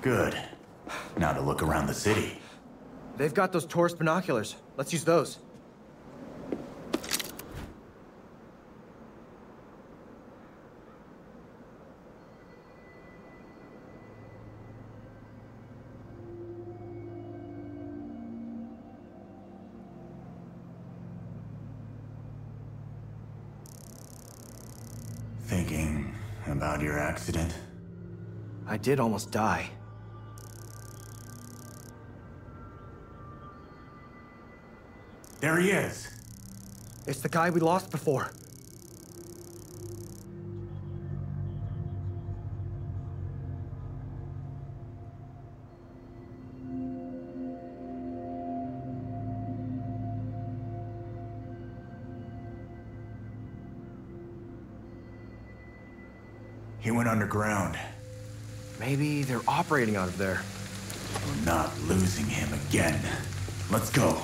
Good. Now to look around the city. They've got those tourist binoculars. Let's use those. Thinking about your accident? I did almost die. There he is! It's the guy we lost before. He went underground. Maybe they're operating out of there. We're not losing him again. Let's go.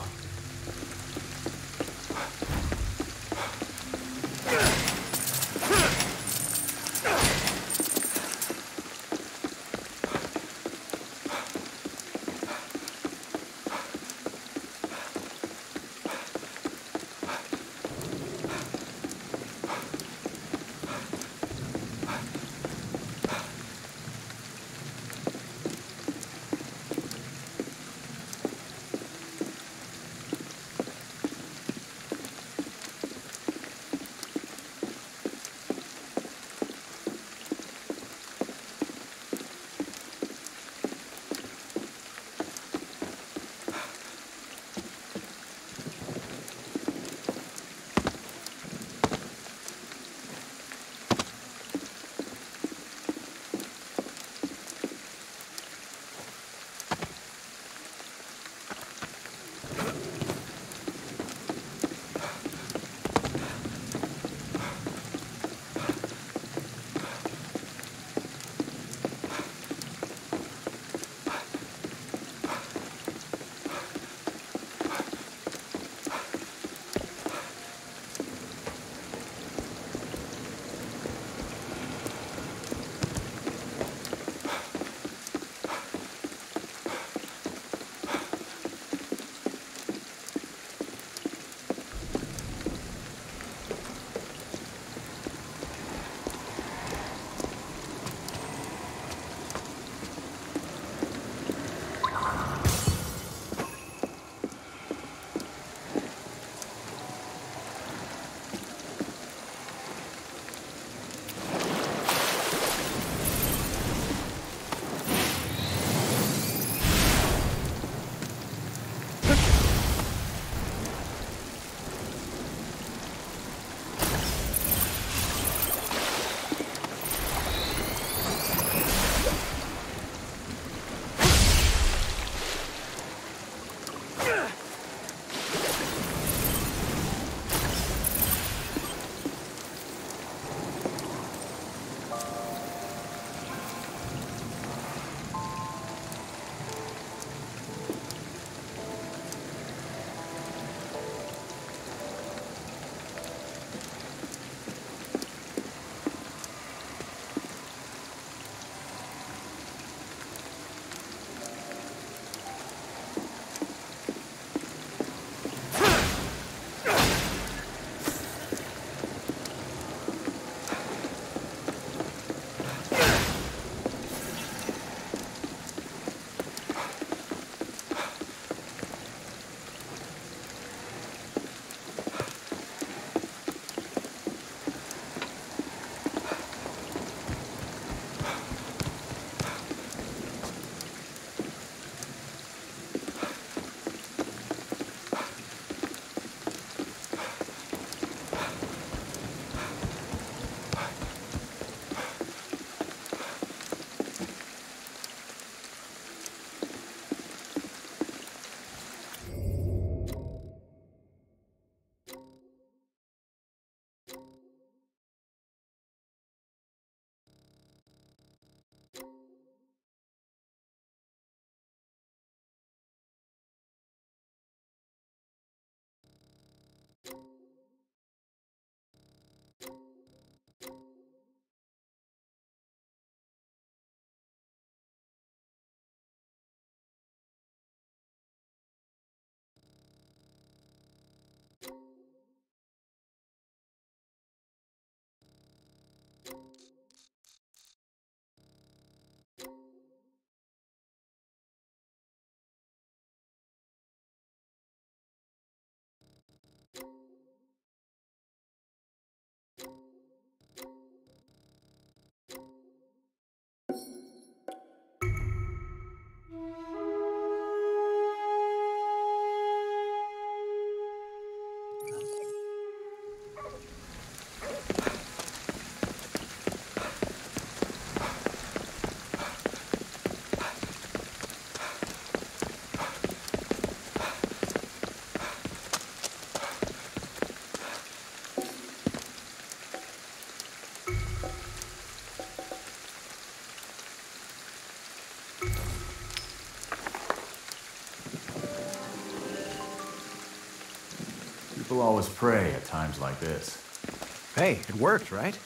People always pray at times like this. Hey, it worked, right?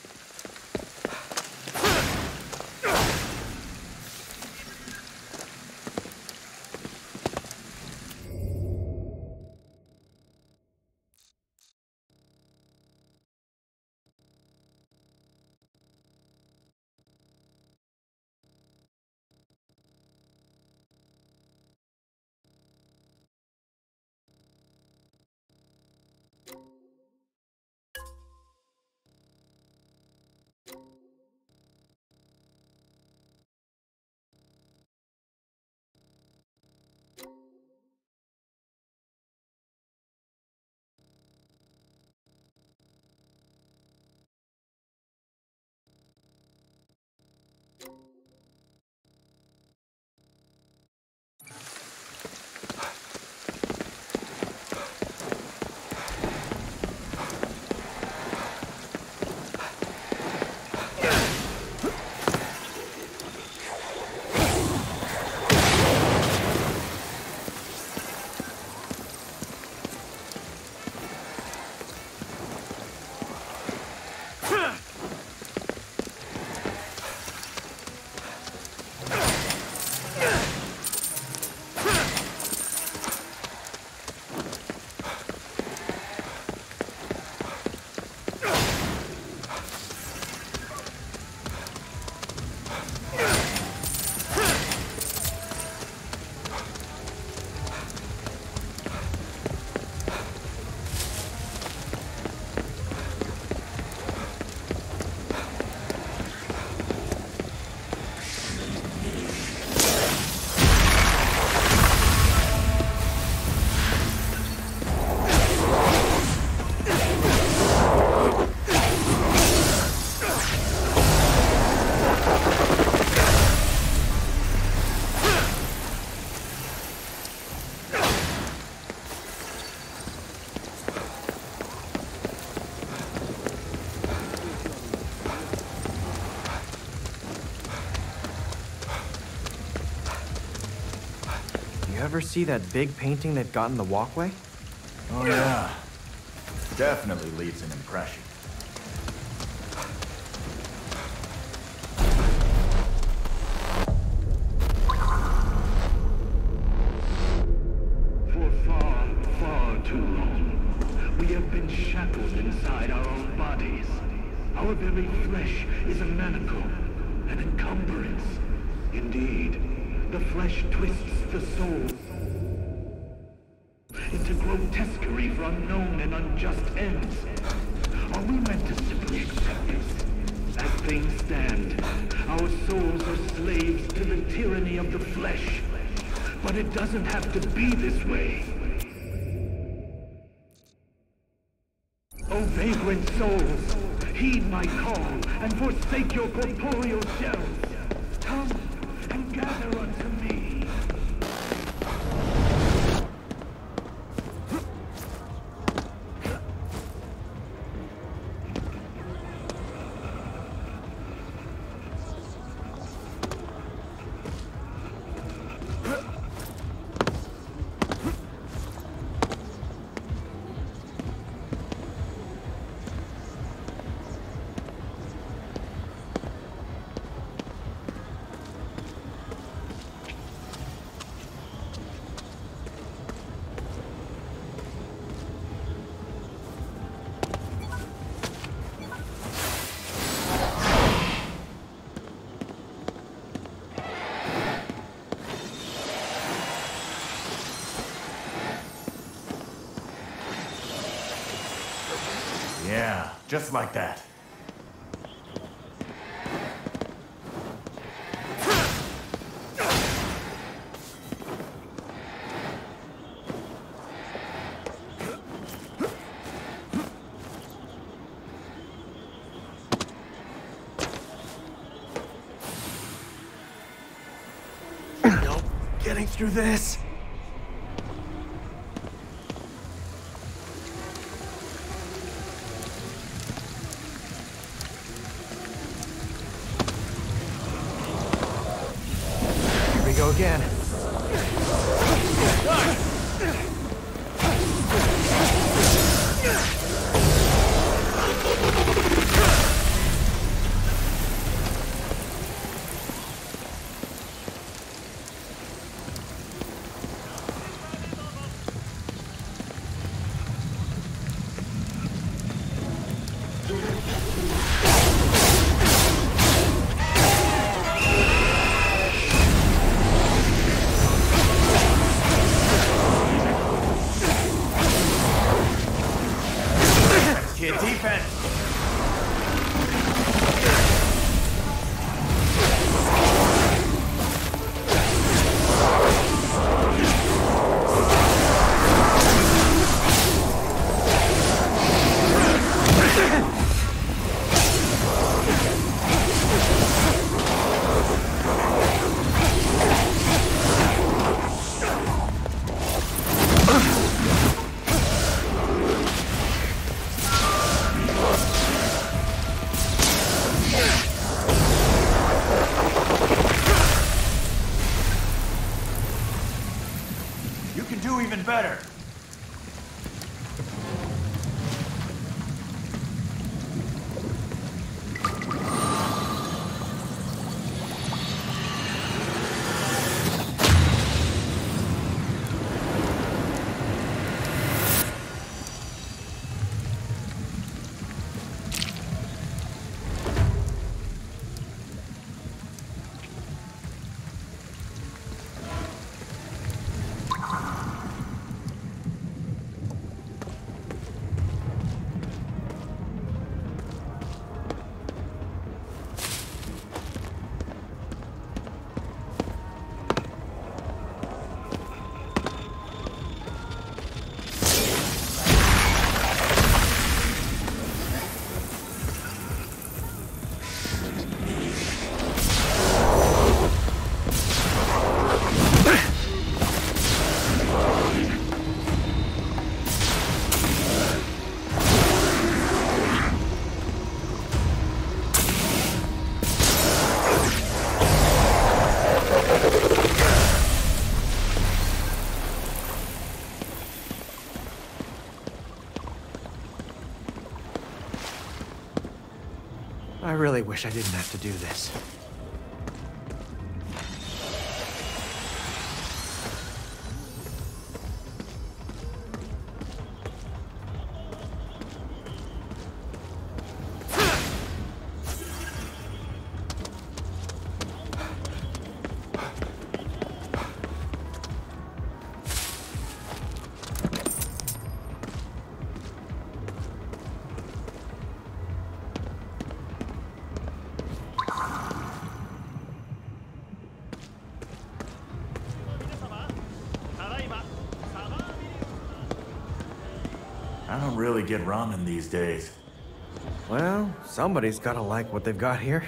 Ever see that big painting they've got in the walkway? Oh yeah. Definitely leaves an impression. For far, far too long, we have been shackled inside our own bodies. Our very flesh is a manacle, an encumbrance. Indeed, the flesh twists the soul into grotesquerie for unknown and unjust ends. Are we meant to simply accept this? As things stand, our souls are slaves to the tyranny of the flesh. But it doesn't have to be this way. O vagrant souls, heed my call and forsake your corporeal shells. Come and gather unto me. Yeah, just like that. Nope, getting through this. Go again. Kid defense. You can do even better. I really wish I didn't have to do this. I don't really get ramen these days. Well, somebody's gotta like what they've got here.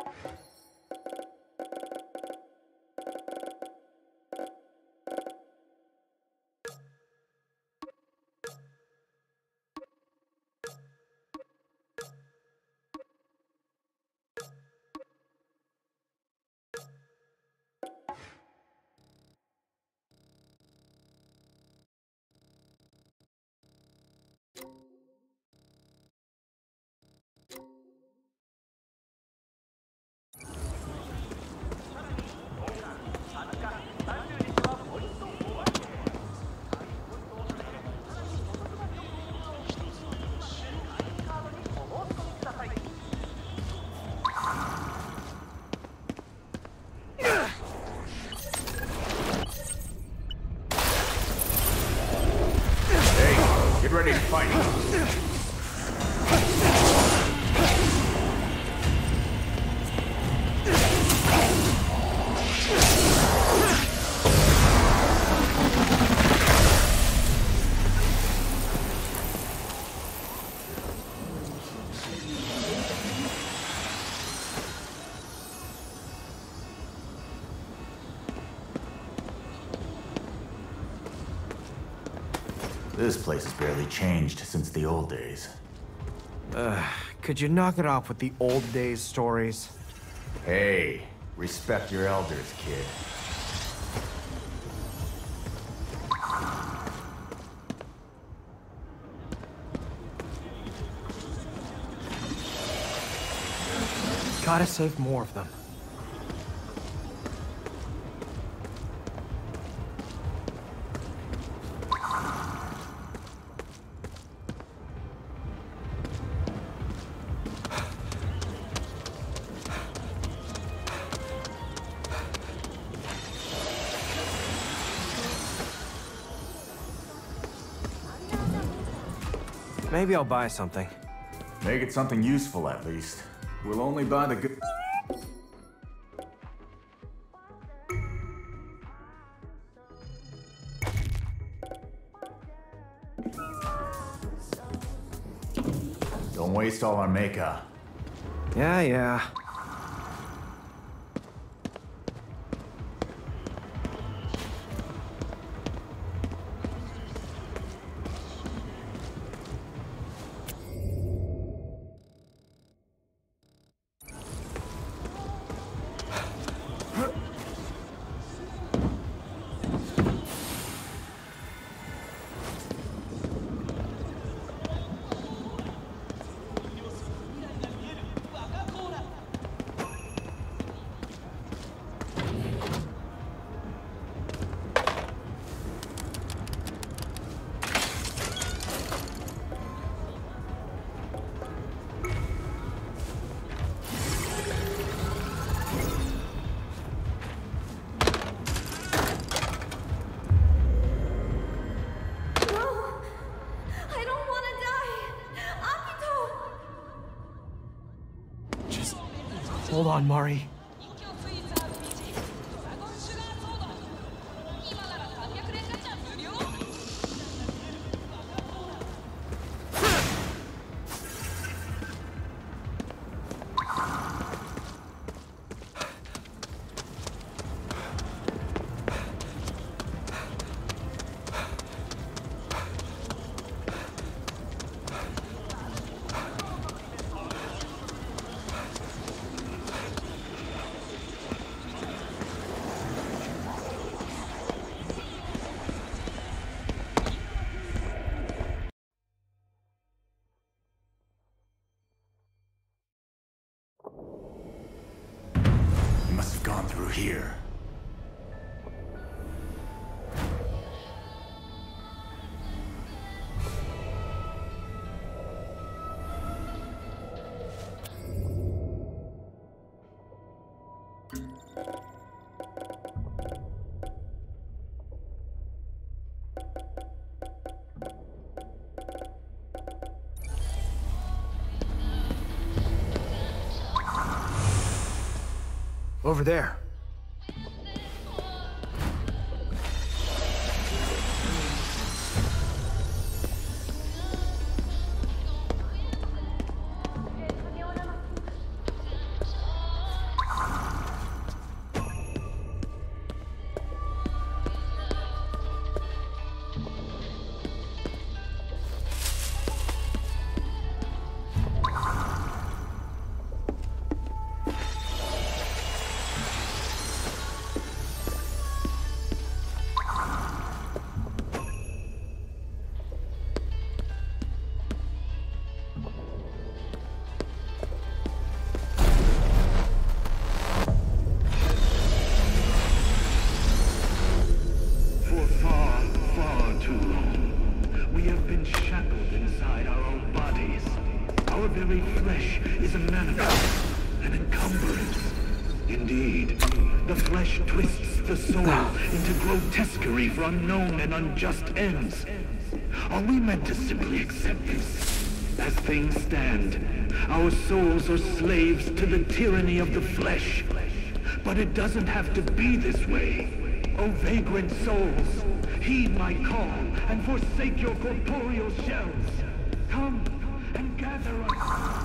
Ready to fight. This place has barely changed since the old days. Could you knock it off with the old days stories? Hey, respect your elders, kid. Gotta save more of them. Maybe I'll buy something. Make it something useful, at least. We'll only buy the good... Don't waste all our mecha. Yeah. Hold on, Mari. Gone through here. Over there. Our very flesh is a manifest, an encumbrance. Indeed, the flesh twists the soul into grotesquerie for unknown and unjust ends. Are we meant to simply accept this? As things stand, our souls are slaves to the tyranny of the flesh. But it doesn't have to be this way. O vagrant souls, heed my call and forsake your corporeal shells. Come and gather us.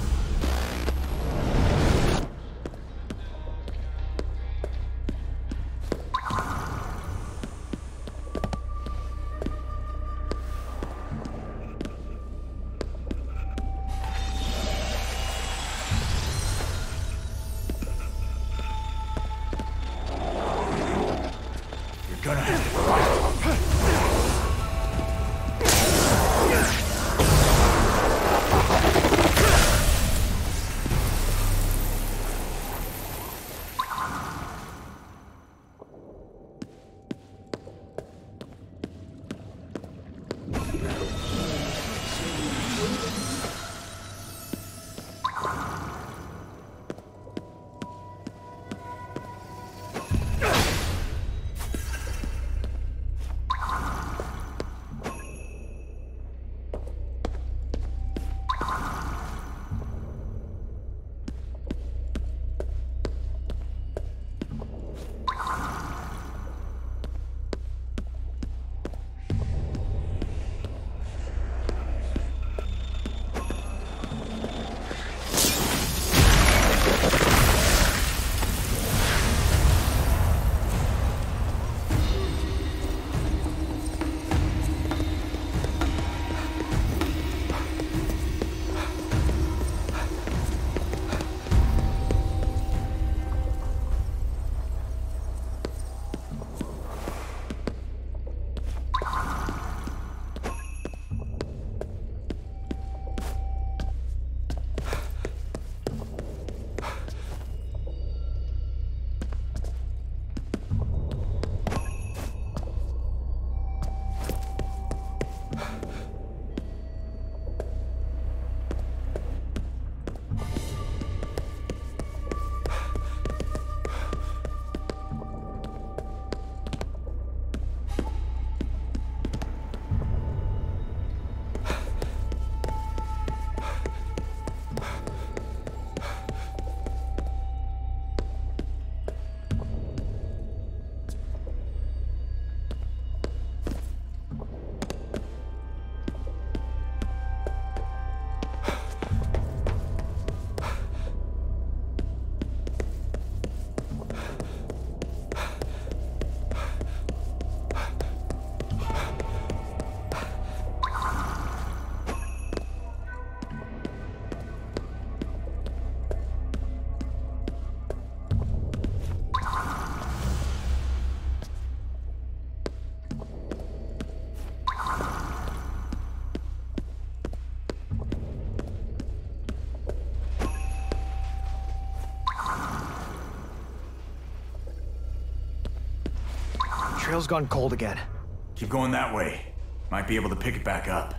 Trail's gone cold again. Keep going that way. Might be able to pick it back up.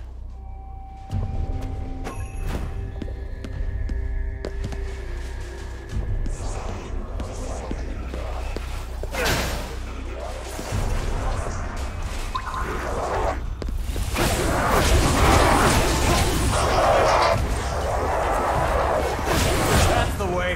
That's the way.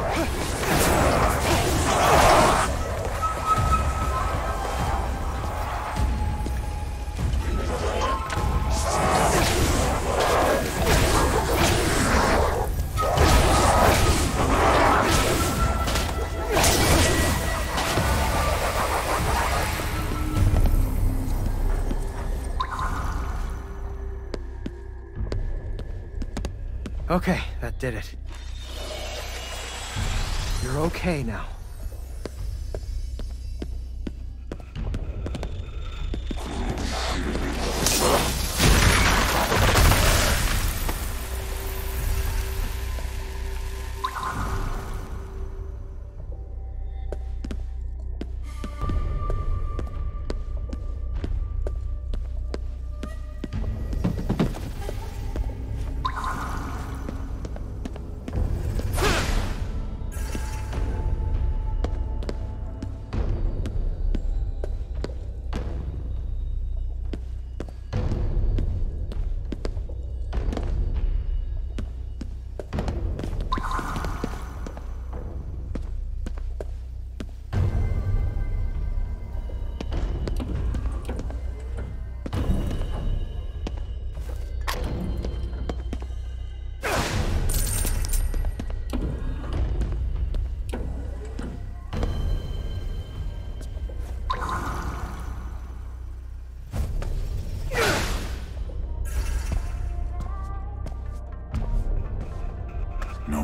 Okay, that did it. You're okay now.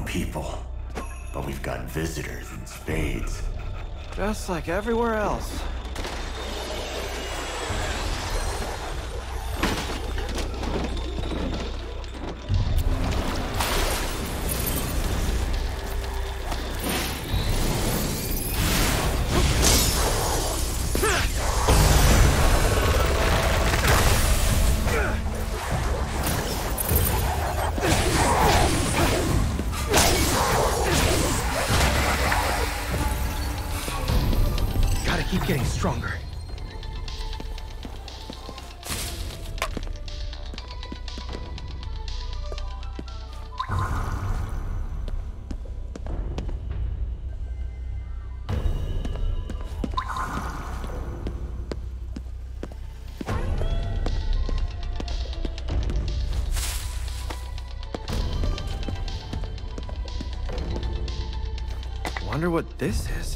people. But we've got visitors in spades. Just like everywhere else. Keep getting stronger. Wonder what this is.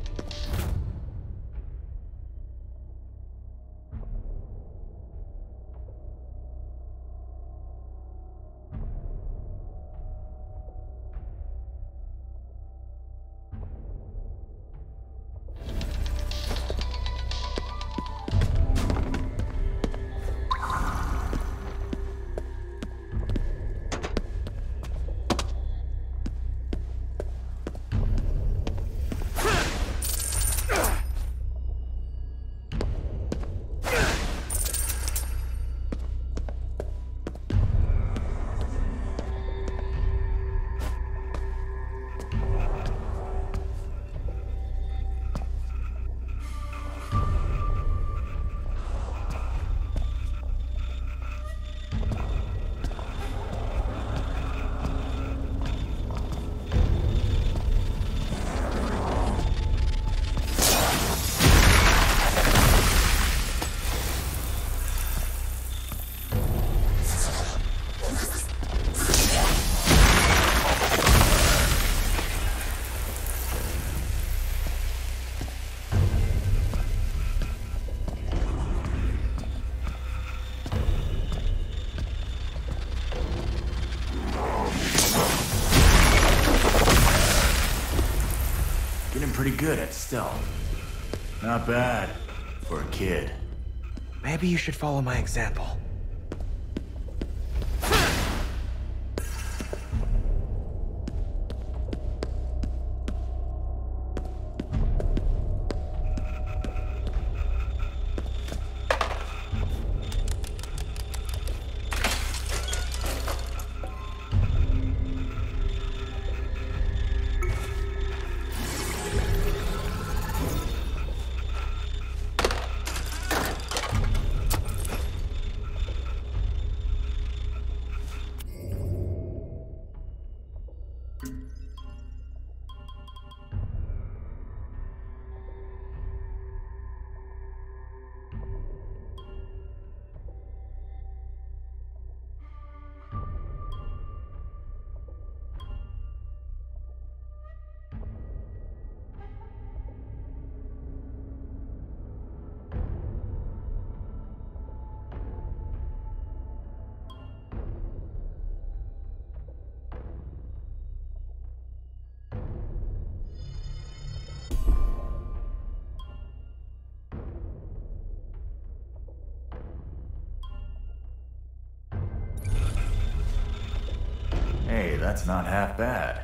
Pretty good at stealth. Not bad for a kid. Maybe you should follow my example. Hey, that's not half bad.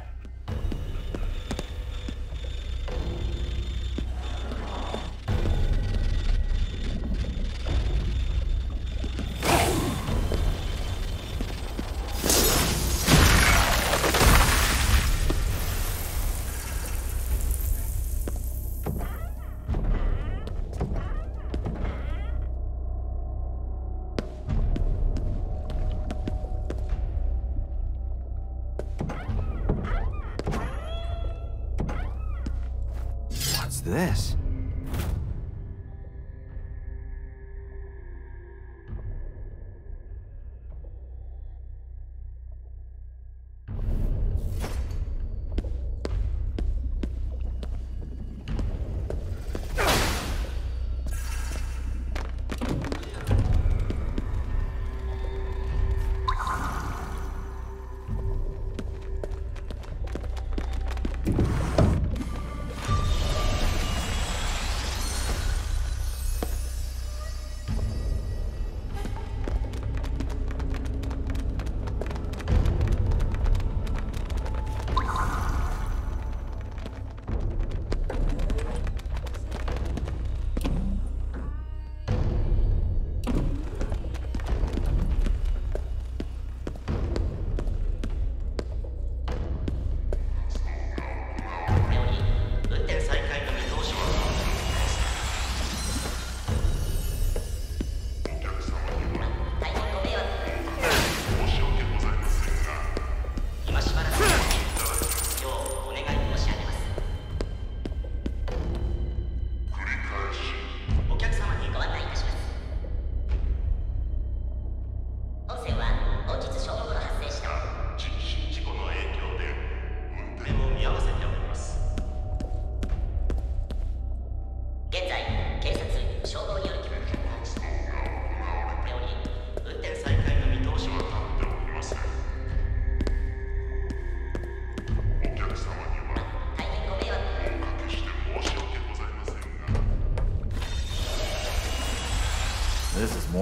This?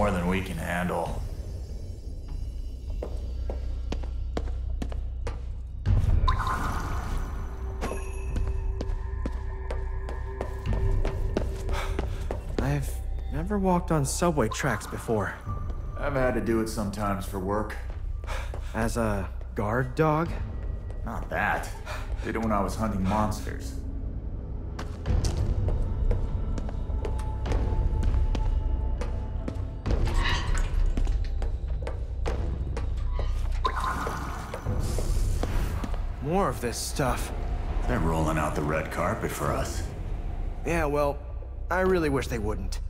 more than we can handle. I've never walked on subway tracks before. I've had to do it sometimes for work. As a guard dog? Not that. Did it when I was hunting monsters. More of this stuff. They're rolling out the red carpet for us. Yeah, well, I really wish they wouldn't.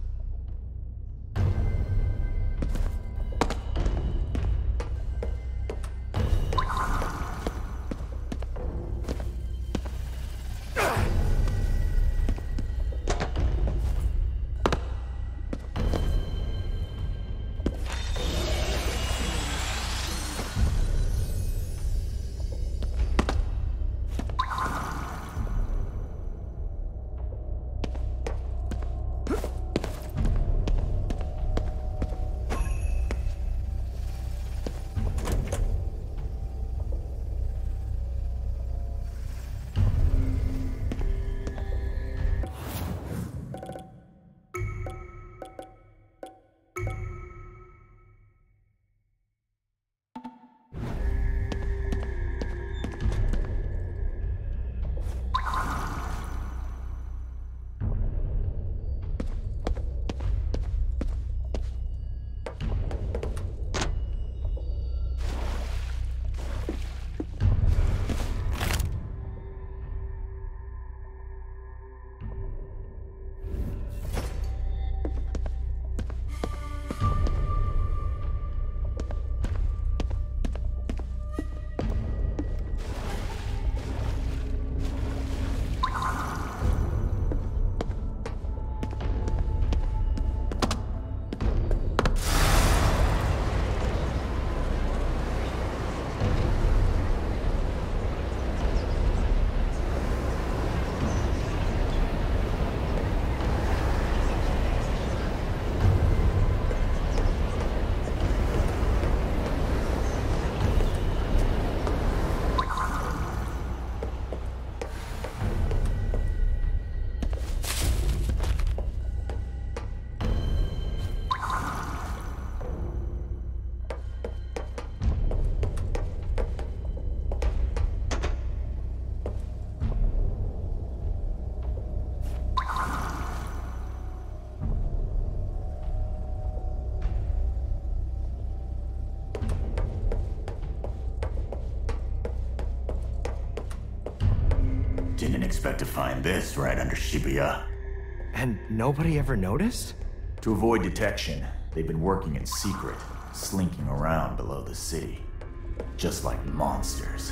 Didn't expect to find this right under Shibuya. And nobody ever noticed? To avoid detection, they've been working in secret, slinking around below the city. Just like monsters.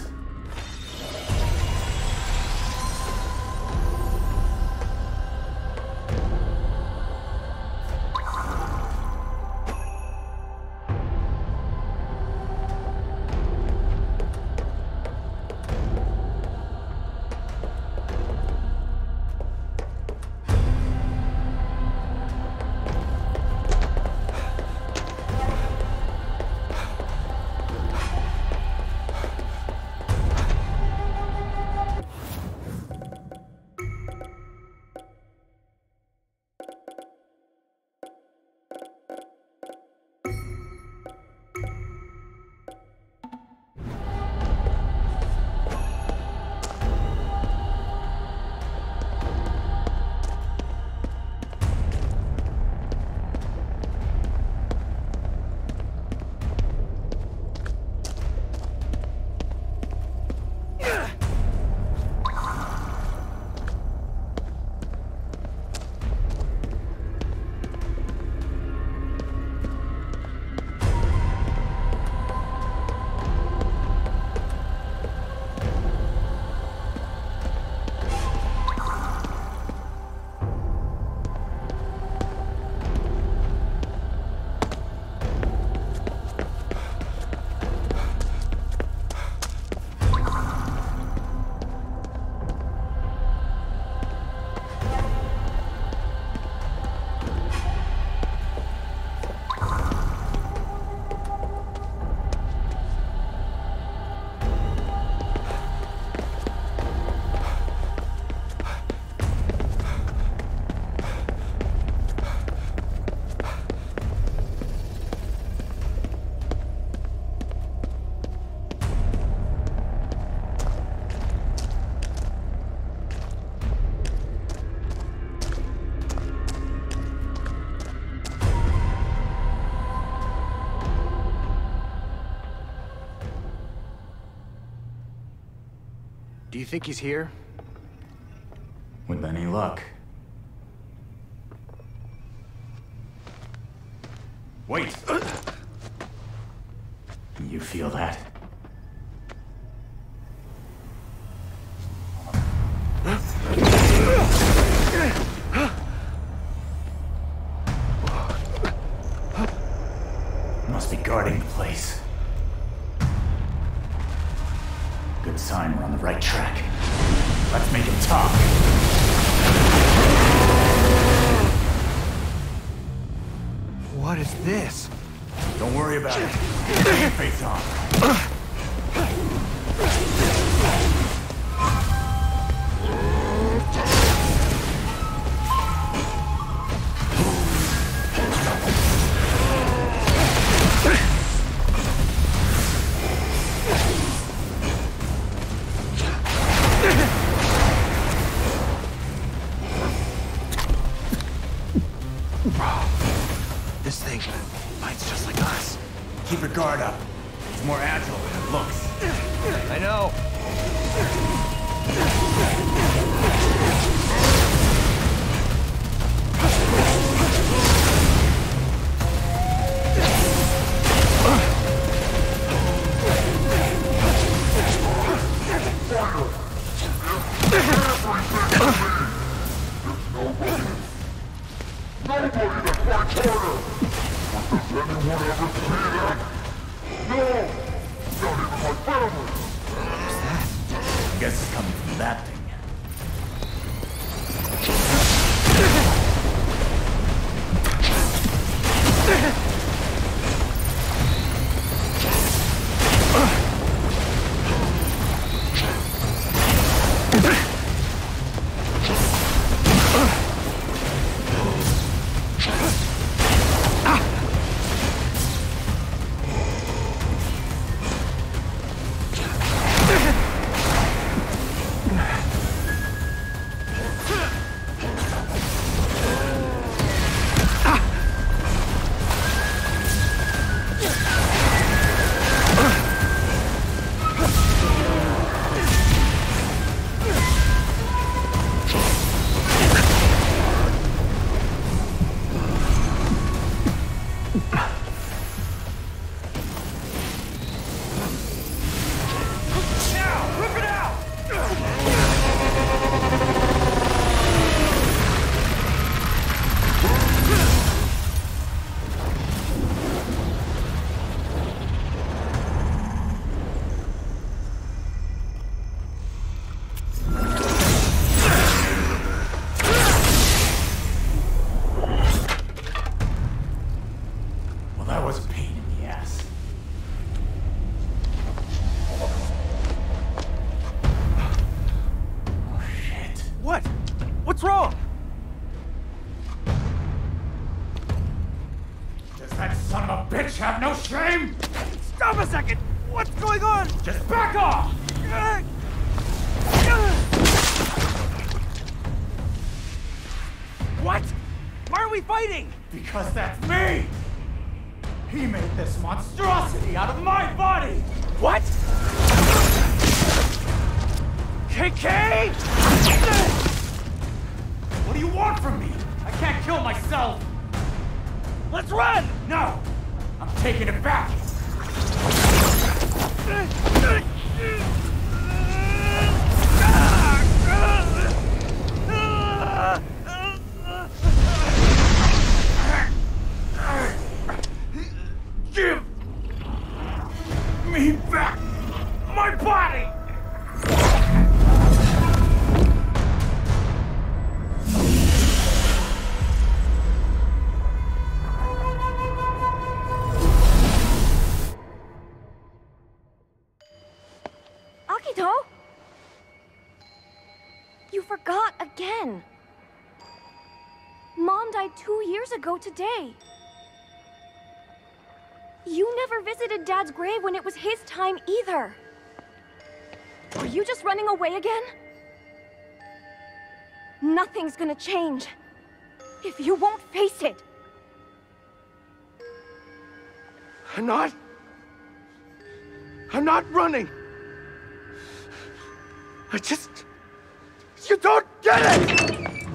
Do you think he's here? With any luck. Wait! You feel that? Must be guarding the place. Good sign we're on the right track. Let's make him talk. What is this? Don't worry about it. Keep your face on. This thing fights just like us. Keep your guard up. It's more agile than it looks. I know. Nobody that fights harder! But does anyone ever see them? No! Not even my family! What's that? I guess it's coming from that thing. What's wrong? Does that son of a bitch have no shame? Stop a second! What's going on? Just back off! What? Why are we fighting? Because that's me! He made this monstrosity out of my body! What? KK? What do you want from me? I can't kill myself! Let's run! No! I'm taking it back! Give me back my body! Akito? You forgot again. Mom died 2 years ago today. You never visited Dad's grave when it was his time either. Are you just running away again? Nothing's gonna change if you won't face it. I'm not running. You don't get it!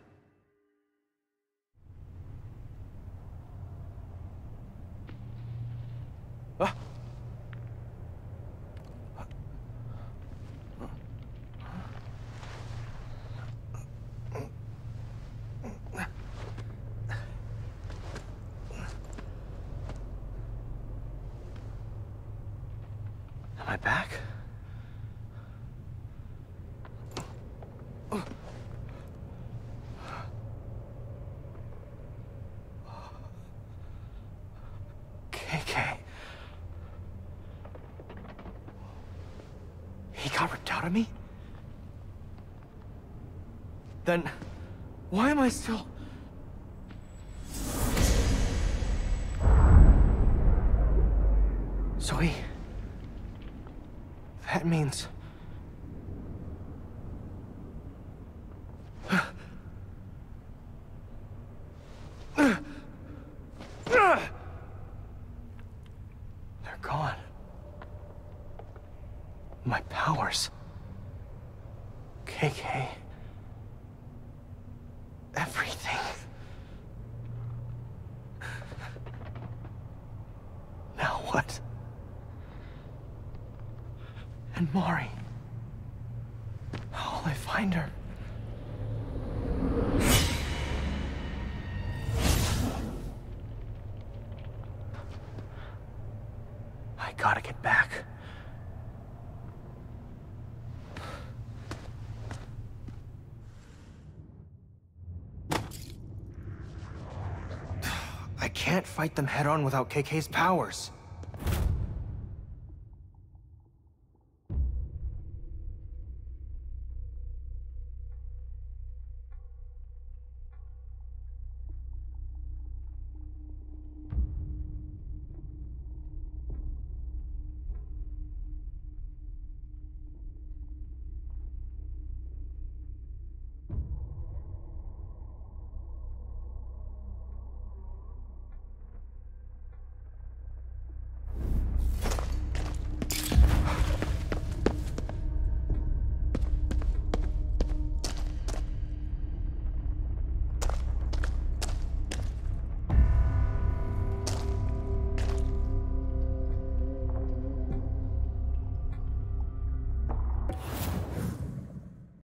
Am I back? KK. He got ripped out of me? Then, why am I still... Zoe... That means... They're gone. My powers. KK. Everything. Now what? And Mari. How will I find her? I gotta get back. I can't fight them head on without KK's powers.